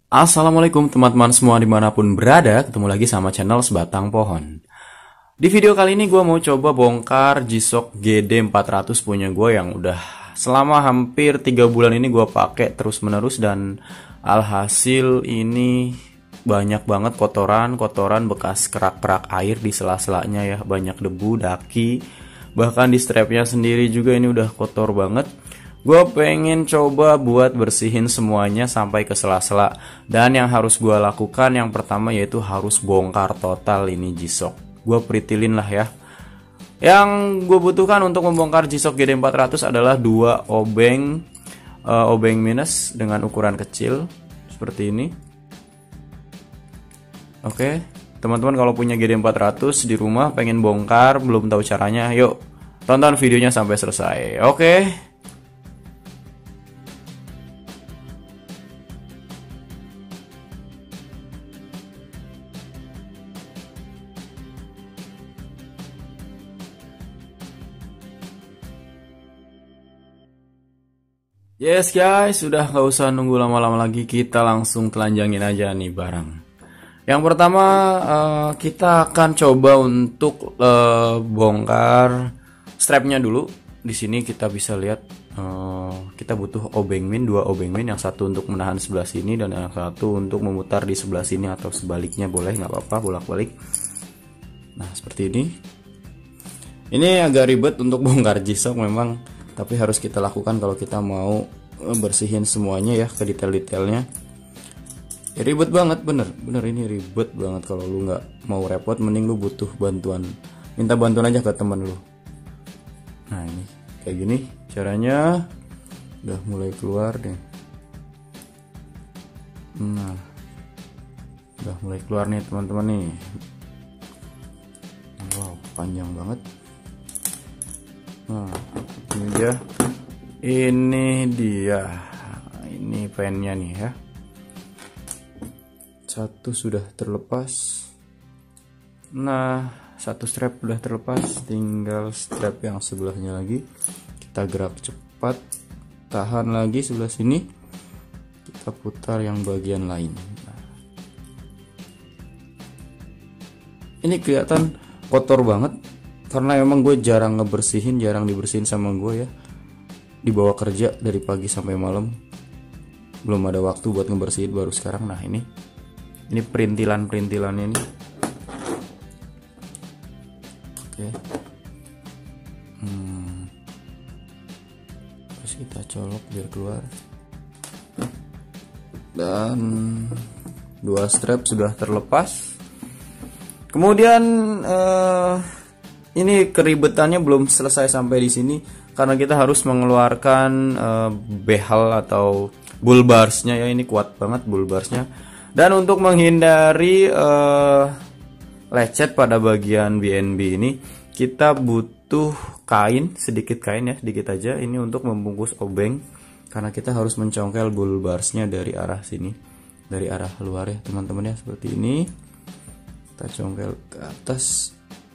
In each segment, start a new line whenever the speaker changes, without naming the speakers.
Assalamualaikum teman-teman semua dimanapun berada, ketemu lagi sama channel Sebatang Pohon. Di video kali ini gue mau coba bongkar G-Shock GD400 punya gue yang udah selama hampir 3 bulan ini gue pakai terus menerus, dan alhasil ini banyak banget kotoran bekas kerak-kerak air di sela-selanya ya, banyak debu, daki, bahkan di strapnya sendiri juga ini udah kotor banget. Gue pengen coba buat bersihin semuanya sampai ke sela-sela. Dan yang harus gue lakukan yang pertama yaitu harus bongkar total ini G-Shock. Gue peritilin lah ya. Yang gue butuhkan untuk membongkar G-Shock GD400 adalah 2 obeng minus dengan ukuran kecil seperti ini. Oke, teman-teman kalau punya GD400 di rumah pengen bongkar, belum tahu caranya, yuk tonton videonya sampai selesai. Oke. Yes guys, sudah nggak usah nunggu lama-lama lagi, kita langsung telanjangin aja nih barang. Yang pertama kita akan coba untuk bongkar strapnya dulu. Di sini kita bisa lihat kita butuh obeng min, 2 obeng min, yang satu untuk menahan sebelah sini dan yang satu untuk memutar di sebelah sini atau sebaliknya boleh, nggak apa-apa, bolak-balik. Nah seperti ini. Ini agak ribet untuk bongkar G-Shock memang, tapi harus kita lakukan kalau kita mau bersihin semuanya ya ke detail-detailnya. Ya, ribet banget, bener ini ribet banget. Kalau lu nggak mau repot, mending lu butuh bantuan, minta bantuan aja ke temen lu. Nah ini kayak gini caranya, udah mulai keluar deh. Nah udah mulai keluar nih teman-teman nih. Wow, panjang banget. Nah ini dia ini pennya nih ya, satu sudah terlepas. Nah satu strap sudah terlepas, tinggal strap yang sebelahnya lagi. Kita gerak cepat, tahan lagi sebelah sini, kita putar yang bagian lain. Nah, ini kelihatan kotor banget karena emang gue jarang ngebersihin, jarang dibersihin sama gue ya. Dibawa kerja dari pagi sampai malam, belum ada waktu buat ngebersihin, baru sekarang. Nah ini perintilannya nih. Oke. Terus kita colok biar keluar. Dan 2 strap sudah terlepas. Kemudian ini keribetannya belum selesai sampai di sini, karena kita harus mengeluarkan behal atau bull barsnya ya. Ini kuat banget bull barsnya. Dan untuk menghindari lecet pada bagian BNB ini, kita butuh kain, sedikit kain ya, sedikit aja. Ini untuk membungkus obeng, karena kita harus mencongkel bull barsnya dari arah sini, dari arah luar ya teman-teman ya, seperti ini. Kita congkel ke atas.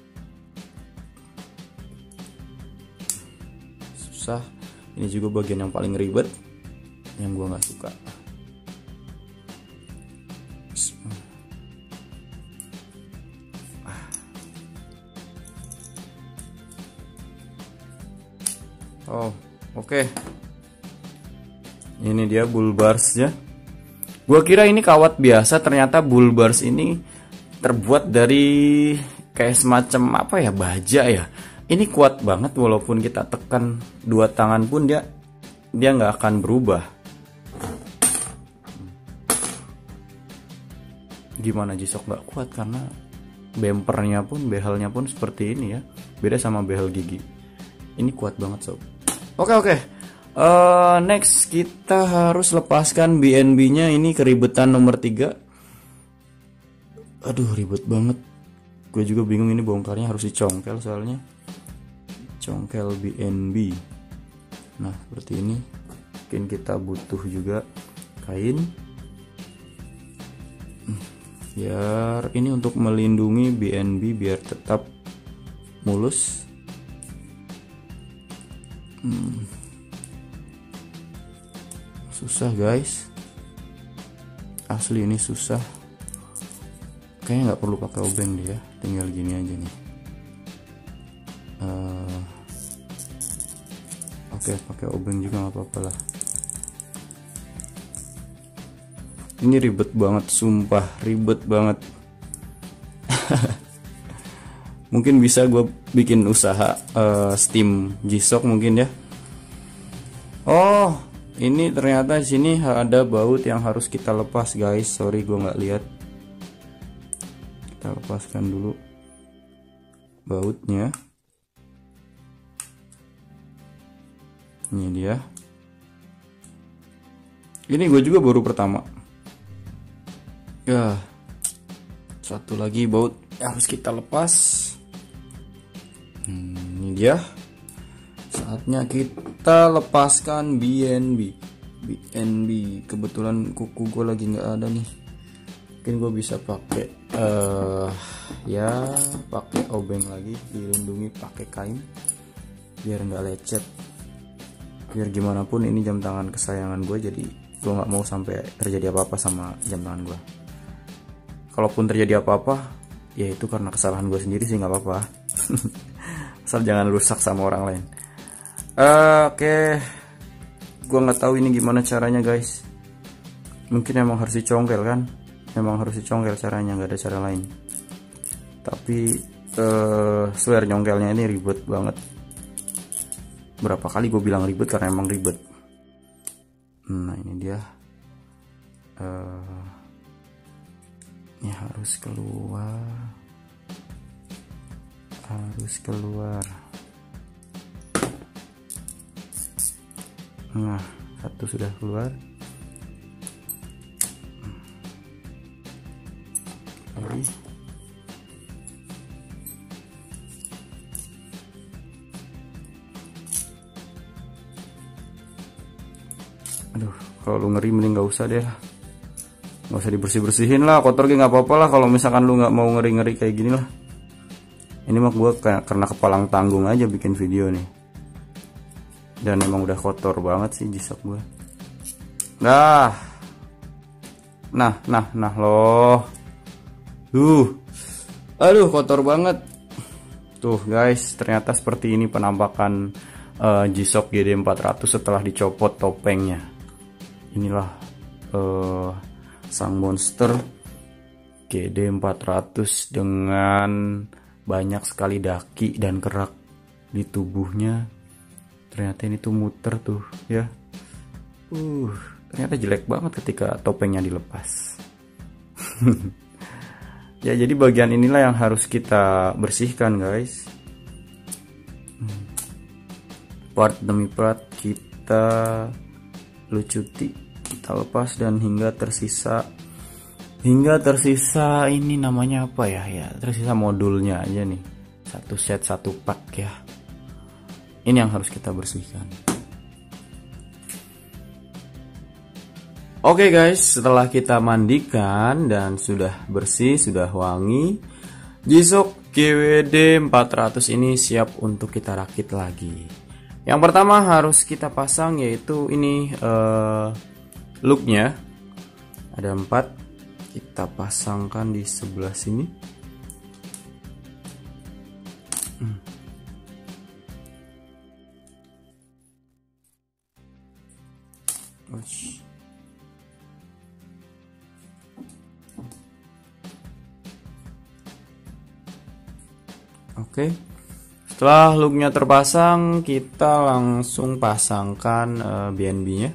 Susah. Ini juga bagian yang paling ribet, yang gua nggak suka. Oh, oke. Ini dia bull barsnya. Gua kira ini kawat biasa, ternyata bull bars ini terbuat dari kayak semacam apa ya, baja ya. Ini kuat banget, walaupun kita tekan 2 tangan pun dia nggak akan berubah. Gimana G-Shock nggak kuat, karena bempernya pun, behelnya pun seperti ini ya. Beda sama behel gigi. Ini kuat banget sob. Oke. Next kita harus lepaskan BNB nya. Ini keribetan nomor 3. Aduh ribet banget. Gue juga bingung ini bongkarnya, harus dicongkel soalnya. Congkel BNB. Nah seperti ini. Mungkin kita butuh juga kain, biar ini untuk melindungi BNB biar tetap mulus. Susah guys. asli ini susah. Kayaknya nggak perlu pakai obeng dia, tinggal gini aja nih. Oke, pakai obeng juga nggak apa-apa lah. Ini ribet banget, sumpah ribet banget. Mungkin bisa gue bikin usaha steam G-Shock mungkin ya. Oh, ini ternyata di sini ada baut yang harus kita lepas guys. Sorry gue nggak lihat. Kita lepaskan dulu bautnya. Ini dia. Ini gue juga baru pertama. Ya, satu lagi baut yang harus kita lepas. Ini dia. Saatnya kita lepaskan BNB. Kebetulan kuku gue lagi nggak ada nih. Mungkin gue bisa pakai ya pakai obeng lagi, dilindungi pakai kain biar nggak lecet. Biar gimana pun ini jam tangan kesayangan gue, jadi gue nggak mau sampai terjadi apa-apa sama jam tangan gue. Kalaupun terjadi apa-apa, ya itu karena kesalahan gue sendiri sih, nggak apa-apa. Asal jangan rusak sama orang lain. Oke, gue nggak tahu ini gimana caranya guys. Mungkin emang harus dicongkel kan? Emang harus dicongkel caranya, nggak ada cara lain. Tapi swear nyongkelnya ini ribet banget. Berapa kali gue bilang ribet karena emang ribet. Nah ini dia. Ini harus keluar. Nah, satu sudah keluar. Lagi. Aduh, kalau lu ngeri mending nggak usah deh, nggak usah dibersih-bersihin lah, kotor gak nggak apa-apa lah. Kalau misalkan lu nggak mau ngeri-ngeri kayak gini lah. Ini mah gue karena kepalang tanggung aja bikin video nih. Dan emang udah kotor banget sih G-Shock gue. Nah loh. Aduh kotor banget. Tuh guys, ternyata seperti ini penampakan G-Shock GD400 setelah dicopot topengnya. Inilah sang monster GD400 dengan banyak sekali daki dan kerak di tubuhnya. Ternyata ini tuh muter tuh ya. Ternyata jelek banget ketika topengnya dilepas. Ya jadi bagian inilah yang harus kita bersihkan guys. Part demi part kita lucuti, kita lepas dan hingga tersisa ini namanya apa ya, tersisa modulnya aja nih, satu set satu pak ya. Ini yang harus kita bersihkan. Oke guys, setelah kita mandikan dan sudah bersih, sudah wangi, G-Shock GWD 400 ini siap untuk kita rakit lagi. Yang pertama harus kita pasang yaitu ini looknya. Ada 4, kita pasangkan di sebelah sini. Oke. Setelah looknya terpasang, kita langsung pasangkan BNB-nya.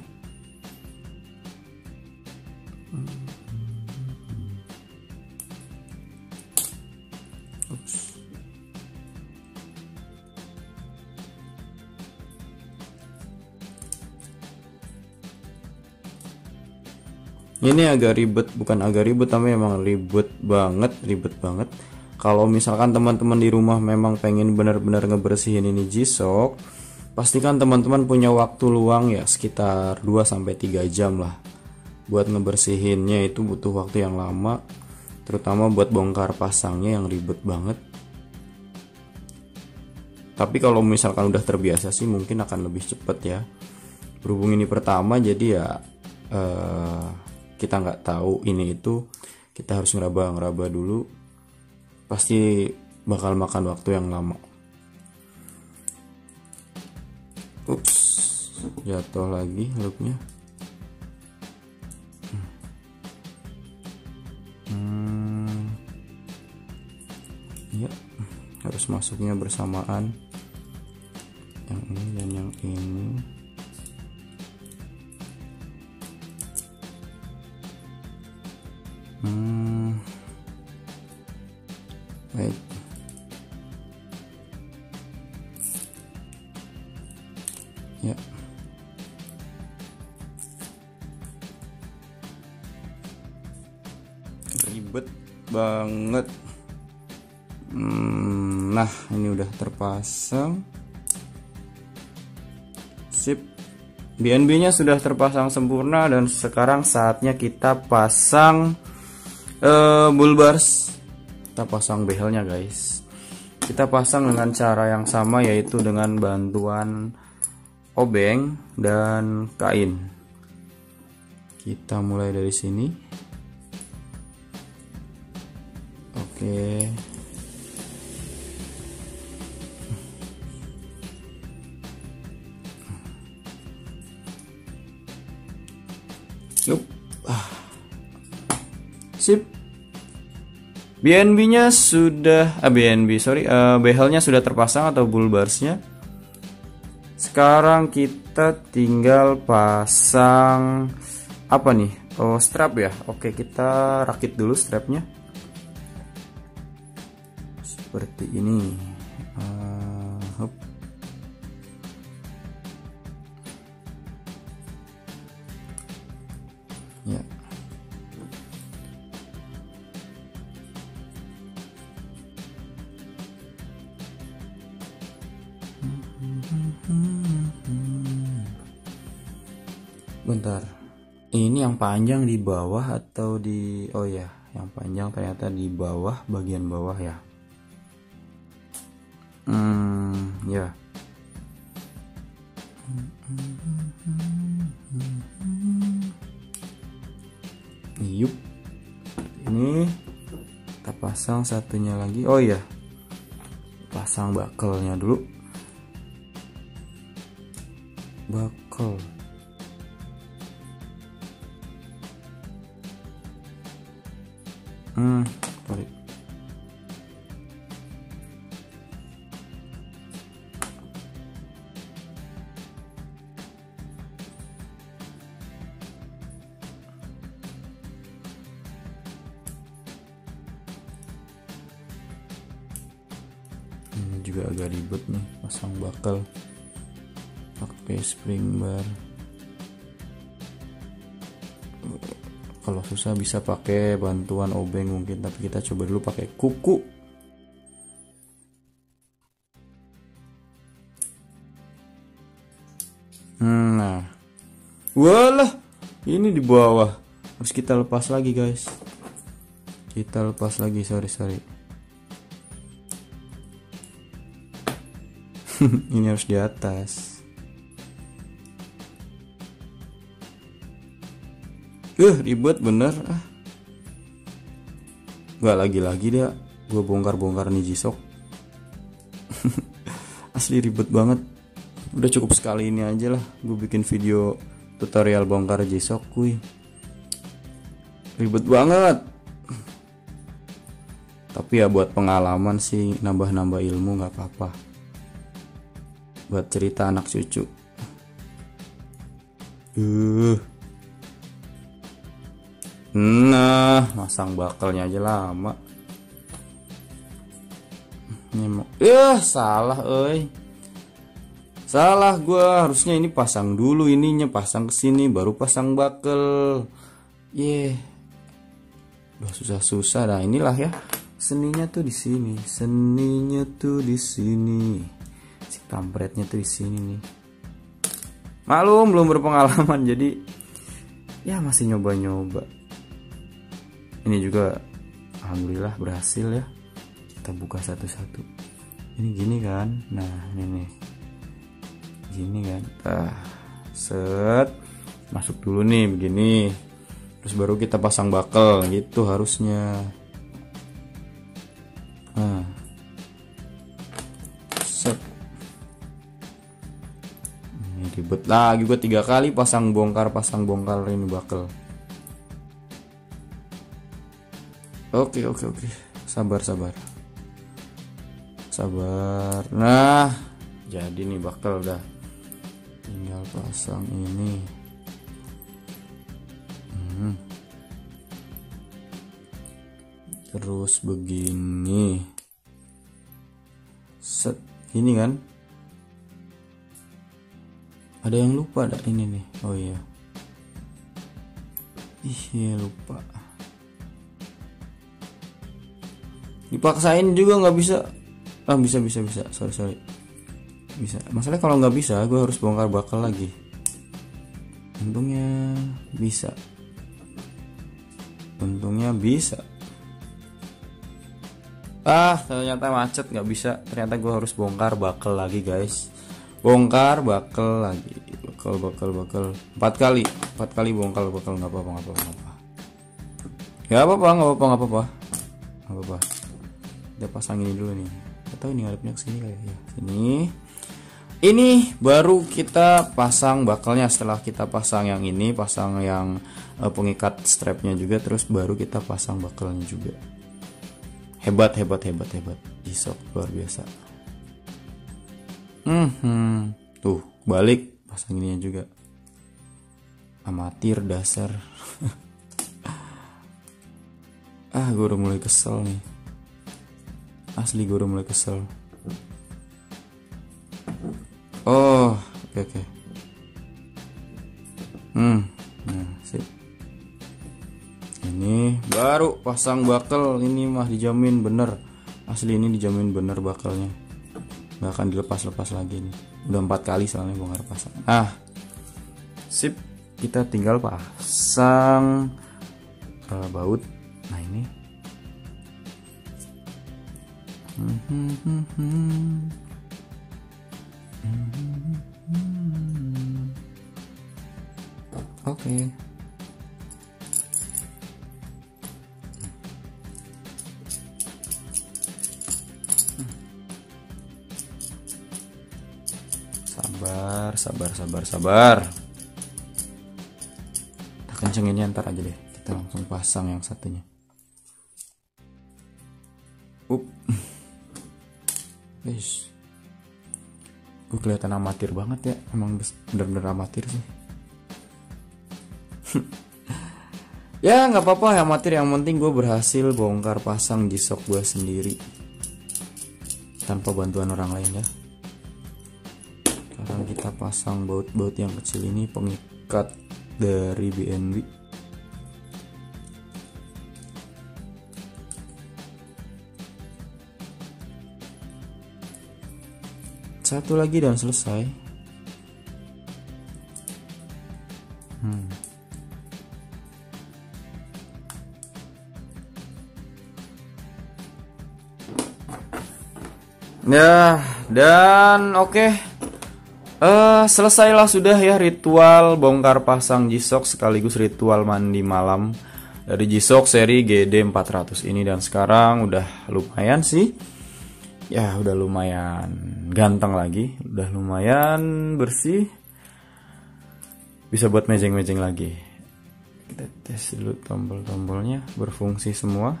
Ini agak ribet, bukan agak ribet, tapi memang ribet banget. Kalau misalkan teman-teman di rumah memang pengen benar-benar ngebersihin ini G-Shock, pastikan teman-teman punya waktu luang ya sekitar 2-3 jam lah buat ngebersihinnya. Itu butuh waktu yang lama, terutama buat bongkar pasangnya yang ribet banget. Tapi kalau misalkan udah terbiasa sih mungkin akan lebih cepet ya. Berhubung ini pertama, jadi ya kita nggak tahu ini itu, kita harus ngeraba dulu, pasti bakal makan waktu yang lama. Ups, jatuh lagi loopnya. Ya, harus masuknya bersamaan yang ini dan yang ini. Baik. Ya. Ribet banget. Nah, ini udah terpasang. Sip. BNB-nya sudah terpasang sempurna dan sekarang saatnya kita pasang bull bars. Kita pasang behelnya, guys. Kita pasang dengan cara yang sama, yaitu dengan bantuan obeng dan kain. Kita mulai dari sini. Oke. Yup. Sip. BNB-nya sudah behelnya sudah terpasang atau bull barsnya. Sekarang kita tinggal pasang apa nih? Oh, strap ya. Oke, kita rakit dulu strapnya. Seperti ini. Hop. Ya. Bentar. Ini yang panjang di bawah atau di, oh ya, yang panjang ternyata di bawah, bagian bawah ya. Ya. Yup. Ini kita pasang satunya lagi. Oh ya. Pasang bakelnya dulu. Bakel. Tarik. Ini juga agak ribet nih pasang bakel pakai spring bar. Kalau susah bisa pakai bantuan obeng mungkin, tapi kita coba dulu pakai kuku. Nah, walah, ini di bawah harus kita lepas lagi, guys. Kita lepas lagi, sorry. Ini harus di atas. Ribet bener. Gak lagi dia gue bongkar nih G-Shock. Asli ribet banget. Udah cukup sekali ini aja lah gue bikin video tutorial bongkar G-Shock. Ribet banget. Tapi ya buat pengalaman sih, nambah ilmu gak apa-apa. Buat cerita anak cucu. Nah, masang bakalnya aja lama. Salah, salah gua, harusnya ini pasang dulu ininya, pasang ke sini baru pasang bakel. Udah susah-susah. Nah, inilah ya. Seninya tuh di sini. Si kampretnya tuh di sini nih. Maklum belum berpengalaman, jadi ya masih nyoba-nyoba. Ini juga alhamdulillah berhasil ya. Kita buka satu-satu. Ini gini kan. Nah, ini nih. Gini kan. Set. Masuk dulu nih begini. terus baru kita pasang bakel gitu harusnya. Nah, set. Ini ribet lagi gue 3 kali pasang bongkar ini bakel. Oke, sabar. Nah, jadi nih bakel udah, tinggal pasang ini. Terus begini, set ini kan. Ada yang lupa ada ini nih. Oh iya, lupa. Dipaksain juga nggak bisa. Bisa. Sorry. Bisa. Masalahnya kalau nggak bisa, gue harus bongkar bakel lagi. Untungnya bisa. Ternyata macet, nggak bisa. Ternyata gue harus bongkar bakel lagi, guys. Bongkar bakel lagi. Bakel. 4 kali bongkar bakel. Nggak apa-apa. Kita pasang ini dulu nih. Atau ini ngadepnya ke sini kayak ya. Sini. Ini baru kita pasang bakelnya. Setelah kita pasang yang ini, pasang yang pengikat strapnya juga, terus baru kita pasang bakelnya juga. Hebat. Jisok luar biasa. Tuh, balik pasang ininya juga. Amatir dasar. Gue udah mulai kesel nih. Asli gue udah mulai kesel. Oh, oke. Nah, sip. Ini baru pasang bakel. Ini mah dijamin bener. Asli ini dijamin bener bakelnya. Gak akan dilepas lagi nih. Udah 4 kali soalnya bongkar pasang. Sip. Kita tinggal pasang baut. Nah ini. Oke. Sabar. Kita kencenginnya ntar aja deh. Kita langsung pasang yang satunya. Guys, gue kelihatan amatir banget ya. Emang bener-bener amatir sih. Ya nggak apa-apa ya amatir, yang penting gue berhasil bongkar pasang G-Shock gue sendiri tanpa bantuan orang lain ya. Sekarang kita pasang baut-baut yang kecil ini, pengikat dari BNB. Satu lagi dan selesai. Ya, dan oke. Selesailah sudah ya ritual bongkar pasang G-Shock sekaligus ritual mandi malam dari G-Shock seri GD400 ini. Dan sekarang udah lumayan sih. Ya udah lumayan ganteng lagi, udah lumayan bersih, bisa buat mejeng-mejeng lagi. Kita tes dulu tombol-tombolnya berfungsi semua.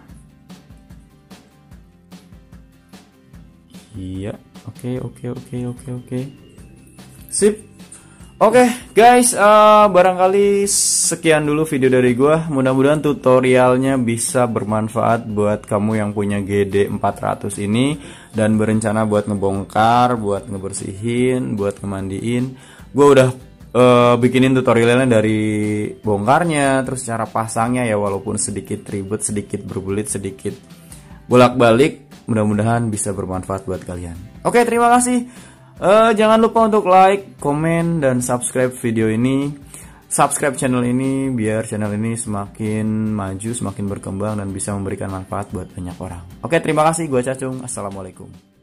Iya, oke. Sip. Oke, guys, barangkali sekian dulu video dari gua. Mudah-mudahan tutorialnya bisa bermanfaat buat kamu yang punya GD400 ini dan berencana buat ngebongkar, buat ngebersihin, buat ngemandiin. Gua udah bikinin tutorialnya dari bongkarnya, terus cara pasangnya ya, walaupun sedikit ribet, sedikit berbelit, sedikit bolak-balik. Mudah-mudahan bisa bermanfaat buat kalian. Oke, terima kasih. Jangan lupa untuk like, komen, dan subscribe video ini. Subscribe channel ini biar channel ini semakin maju, semakin berkembang, dan bisa memberikan manfaat buat banyak orang. Oke, terima kasih. Gua Cacung. Assalamualaikum.